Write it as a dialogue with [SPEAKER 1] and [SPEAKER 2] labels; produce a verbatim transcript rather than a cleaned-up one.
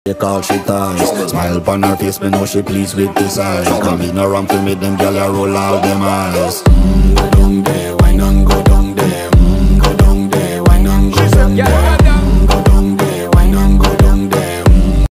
[SPEAKER 1] Take all she ties. Smile upon her face, me know she pleased with this eye. Come in around to meet them, girl, I roll out them eyes. Mm,